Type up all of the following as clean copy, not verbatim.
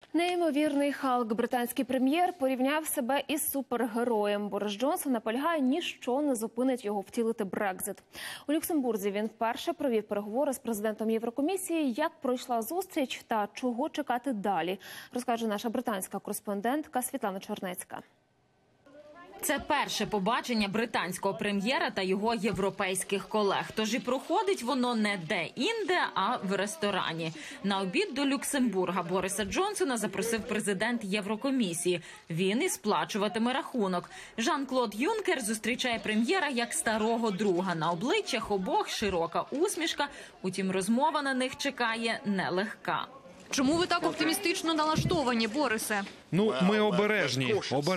Неймовірний Халк. Британський прем'єр порівняв себе із супергероєм. Борис Джонсон наполягає, ніщо не зупинить його втілити Брекзит. У Люксембурзі він вперше провів переговори з президентом Єврокомісії. Як пройшла зустріч та чого чекати далі, розкаже наша британська кореспондентка Світлана Чернецька. Це перше побачення британського прем'єра та його європейських колег. Тож і проходить воно не де-інде, а в ресторані. На обід до Люксембурга Бориса Джонсона запросив президент Єврокомісії. Він і сплачуватиме рахунок. Жан-Клод Юнкер зустрічає прем'єра як старого друга. На обличчях обох широка усмішка, утім розмова на них чекає нелегка. Чому ви так оптимістично налаштовані, Борисе? Ми обережні.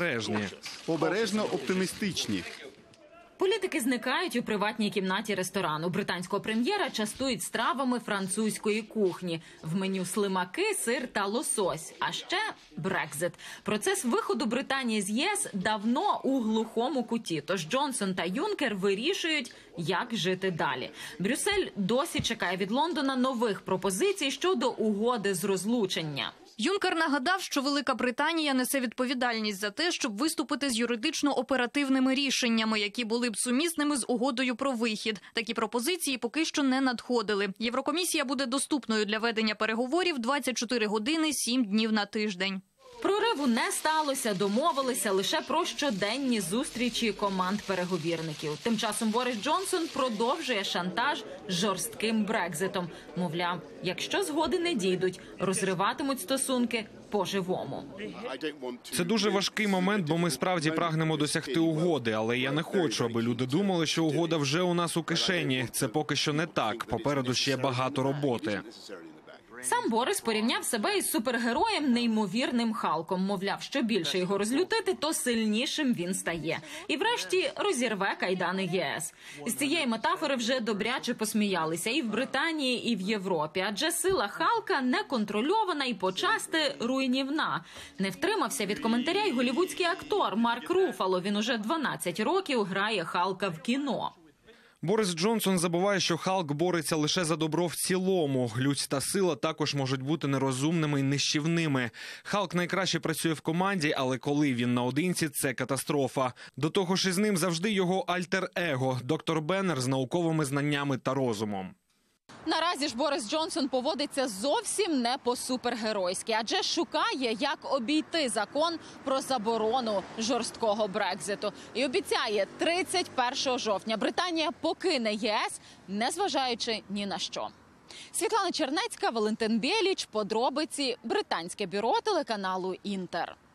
Обережно оптимістичні. Політики зникають у приватній кімнаті ресторану. Британського прем'єра частують стравами французької кухні. В меню слимаки, сир та лосось. А ще Брекзит. Процес виходу Британії з ЄС давно у глухому куті. Тож Джонсон та Юнкер вирішують, як жити далі. Брюссель досі чекає від Лондона нових пропозицій щодо угоди з розлучення. Юнкер нагадав, що Велика Британія несе відповідальність за те, щоб виступити з юридично-оперативними рішеннями, які були б сумісними з угодою про вихід. Такі пропозиції поки що не надходили. Єврокомісія буде доступною для ведення переговорів 24 години, 7 днів на тиждень. Прориву не сталося, домовилися лише про щоденні зустрічі команд переговірників. Тим часом Борис Джонсон продовжує шантаж жорстким Брекзитом. Мовляв, якщо згоди не дійдуть, розриватимуть стосунки по-живому. Це дуже важкий момент, бо ми справді прагнемо досягти угоди, але я не хочу, аби люди думали, що угода вже у нас у кишені. Це поки що не так. Попереду ще багато роботи. Сам Борис порівняв себе із супергероєм неймовірним Халком. Мовляв, що більше його розлютити, то сильнішим він стає. І врешті розірве кайдани ЄС. З цієї метафори вже добряче посміялися і в Британії, і в Європі. Адже сила Халка неконтрольована і почасти руйнівна. Не втримався від коментаря й голівудський актор Марк Руффало. Він уже 12 років грає Халка в кіно. Борис Джонсон забуває, що Халк бореться лише за добро в цілому. Людь та сила також можуть бути нерозумними і нищівними. Халк найкраще працює в команді, але коли він наодинці – це катастрофа. До того ж із ним завжди його альтер-его – доктор Беннер з науковими знаннями та розумом. Наразі ж Борис Джонсон поводиться зовсім не по-супергеройськи, адже шукає, як обійти закон про заборону жорсткого Брекзиту. І обіцяє, 31 жовтня Британія покине ЄС, незважаючи ні на що. Світлана Чернецька, Валентин Бєліч, подробиці, британське бюро телеканалу «Інтер».